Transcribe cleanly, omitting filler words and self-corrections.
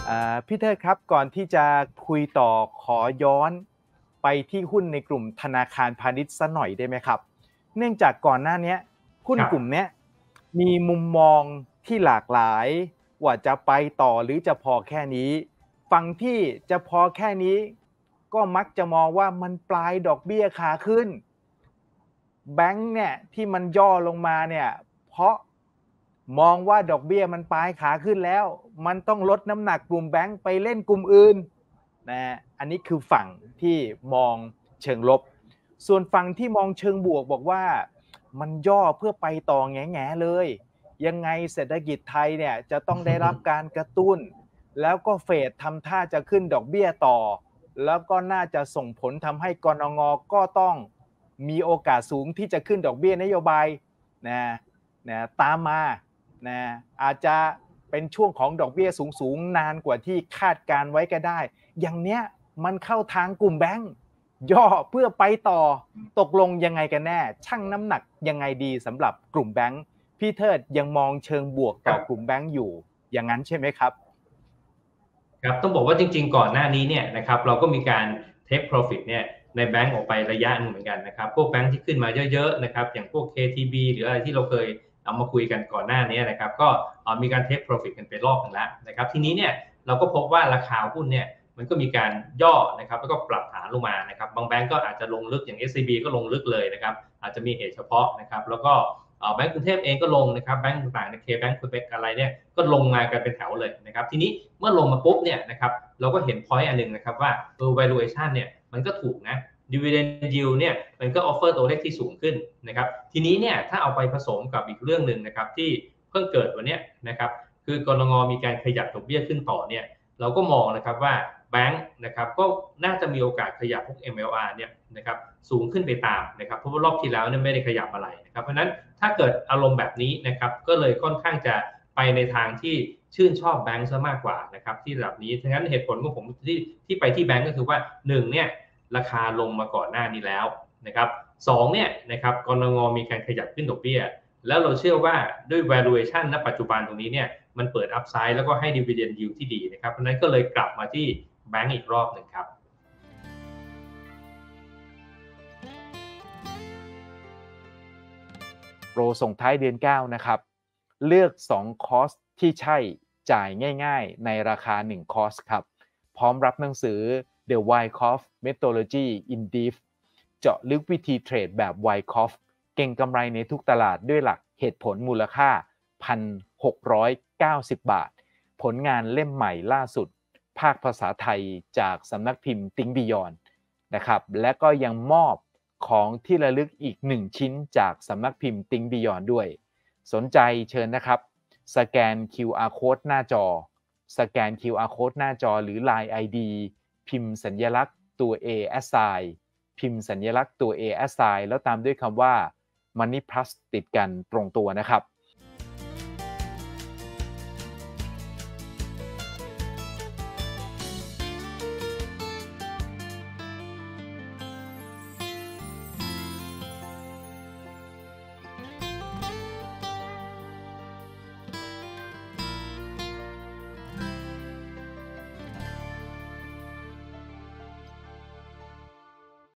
พี่เทิดครับก่อนที่จะคุยต่อขอย้อนไปที่หุ้นในกลุ่มธนาคารพาณิชย์สักหน่อยได้ไหมครับเนื่องจากก่อนหน้านี้หุ้นครับกลุ่มนี้มีมุมมองที่หลากหลายว่าจะไปต่อหรือจะพอแค่นี้ฝั่งที่จะพอแค่นี้ก็มักจะมองว่ามันปลายดอกเบี้ยขาขึ้นแบงค์เนี่ยที่มันย่อลงมาเนี่ยเพราะมองว่าดอกเบี้ยมันปลายขาขึ้นแล้วมันต้องลดน้ำหนักกลุ่มแบงค์ไปเล่นกลุ่มอื่นนะอันนี้คือฝั่งที่มองเชิงลบส่วนฝั่งที่มองเชิงบวกบอกว่ามันย่อเพื่อไปต่อแง่ๆเลยยังไงเศรษฐกิจไทยเนี่ยจะต้องได้รับการกระตุ้นแล้วก็เฟดทำท่าจะขึ้นดอกเบี้ยต่อแล้วก็น่าจะส่งผลทำให้กนง.ก็ต้องมีโอกาสสูงที่จะขึ้นดอกเบี้ยนโยบายนะตามมานะอาจจะเป็นช่วงของดอกเบี้ยสูงๆนานกว่าที่คาดการไว้ก็ได้อย่างเนี้ยมันเข้าทางกลุ่มแบงก์ย่อเพื่อไปต่อตกลงยังไงกันแน่ชั่งน้ำหนักยังไงดีสำหรับกลุ่มแบงก์พี่เทิดยังมองเชิงบวกต่อกลุ่มแบงก์อยู่อย่างนั้นใช่ไหมครับครับต้องบอกว่าจริงๆก่อนหน้านี้เนี่ยนะครับเราก็มีการ take profit เนี่ยในแบงก์ออกไประยะหนึ่งเหมือนกันนะครับพวกแบงก์ที่ขึ้นมาเยอะๆนะครับอย่างพวก KTB หรืออะไรที่เราเคยเอามาคุยกันก่อนหน้านี้นะครับก็มีการ take profit กันไปรอบหนึ่งแล้วนะครับทีนี้เนี่ยเราก็พบว่าราคาหุ้นเนี่ยมันก็มีการย่อนะครับแล้วก็ปรับฐานลงมานะครับบางแบงก์ก็อาจจะลงลึกอย่าง SCB ก็ลงลึกเลยนะครับอาจจะมีเหตุเฉพาะนะครับแล้วก็แบงก์กรุงเทพเองก็ลงนะครับแบงก์ต่างๆในเคแบงก์คุยเบกอะไรเนี่ยก็ลงมากันเป็นแถวเลยนะครับทีนี้เมื่อลงมาปุ๊บเนี่ยนะครับเราก็เห็น point อันหนึ่งนะครับว่าvaluation เนี่ยมันก็ถูกนะ dividend yield เนี่ยมันก็ offer ตัวเลขที่สูงขึ้นนะครับทีนี้เนี่ยถ้าเอาไปผสมกับอีกเรื่องหนึ่งนะครับที่เพิ่งเกิดวันนี้นะครับคือกรงมีการขยับดอกเบี้ยขึ้นต่อเนี่ยเราก็มองนะครับว่าแบงค์นะครับก็น่าจะมีโอกาสขยับพวก MLR เนี่ยนะครับสูงขึ้นไปตามนะครับเพราะว่ารอบที่แล้วเนี่ยไม่ได้ขยับอะไรนะครับเพราะนั้นถ้าเกิดอารมณ์แบบนี้นะครับก็เลยค่อนข้างจะไปในทางที่ชื่นชอบแบงค์ซะมากกว่านะครับที่ระดับนี้ฉะนั้นเหตุผลของผมที่ไปที่แบงค์ก็คือว่า1เนี่ยราคาลงมาก่อนหน้านี้แล้วนะครับ2เนี่ยนะครับกรงมีการขยับขึ้นดอกเบี้ยแล้วเราเชื่อว่าด้วย valuation ณปัจจุบันตรงนี้เนี่ยมันเปิด upside แล้วก็ให้ dividend yield ที่ดีนะครับเพราะนั้นก็เลยกลับมาที่แบงก์อีกรอบหนึ่งครับโปรส่งท้ายเดือน9นะครับเลือก2คอร์สที่ใช่จ่ายง่ายๆในราคา1คอร์สครับพร้อมรับหนังสือ The Wyckoff Methodology in Depth เจาะลึกวิธีเทรดแบบ Wyckoff เก่งกำไรในทุกตลาดด้วยหลักเหตุผลมูลค่า 1,690 บาทผลงานเล่มใหม่ล่าสุดภาคภาษาไทยจากสำนักพิมพ์ Think Beyond นะครับและก็ยังมอบของที่ระลึกอีก1ชิ้นจากสำนักพิมพ์ Think Beyond ด้วยสนใจเชิญนะครับสแกน QR Code หน้าจอสแกน QR Code หน้าจอหรือ Line ID พิมพ์สัญลักษณ์ตัว A assign พิมพ์สัญลักษณ์ตัว A assign แล้วตามด้วยคำว่า Money Plus ติดกันตรงตัวนะครับ